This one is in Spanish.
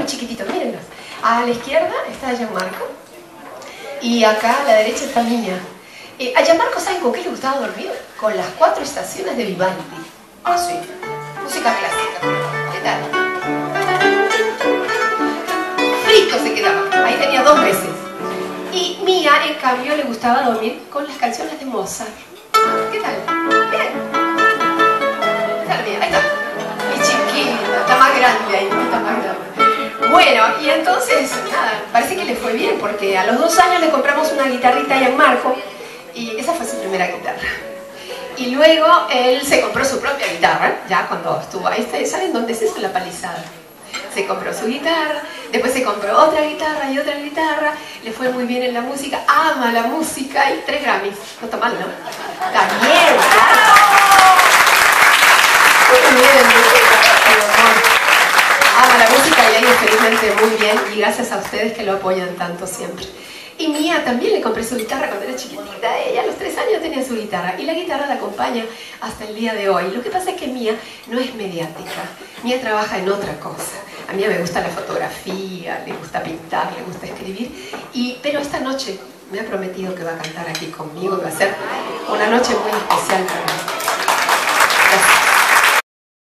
muy chiquititos, mírenlos. A la izquierda está Gianmarco y acá a la derecha está Mía. A Gianmarco, ¿saben con qué le gustaba dormir? Con las 4 estaciones de Vivaldi. Ah, sí. Música clásica. ¿Qué tal? Frito se quedaba. Ahí tenía 2 veces. Y Mía, en cambio, le gustaba dormir con las canciones de Mozart. ¿Qué tal? Bien. ¿Qué tal, Mía? Ahí está. Mi chiquita. Está más grande ahí. Está más grande. Bueno, y entonces, nada, parece que le fue bien, porque a los 2 años le compramos una guitarrita a Gianmarco. Y esa fue su primera guitarra. Y luego él se compró su propia guitarra, ya cuando estuvo ahí. ¿Saben dónde es eso? En La Palizada. Se compró su guitarra, después se compró otra guitarra y otra guitarra. Le fue muy bien en la música, ama la música y 3 Grammys. No está mal, ¿no? Está bien, muy bien, ama la música y ahí felizmente muy bien. Y gracias a ustedes que lo apoyan tanto siempre. Y Mía también le compré su guitarra cuando era chiquitita. Ella a los 3 años tenía su guitarra y la guitarra la acompaña hasta el día de hoy. Lo que pasa es que Mía no es mediática. Mía trabaja en otra cosa. A Mía me gusta la fotografía, le gusta pintar, le gusta escribir. Pero esta noche me ha prometido que va a cantar aquí conmigo, que va a ser una noche muy especial para mí.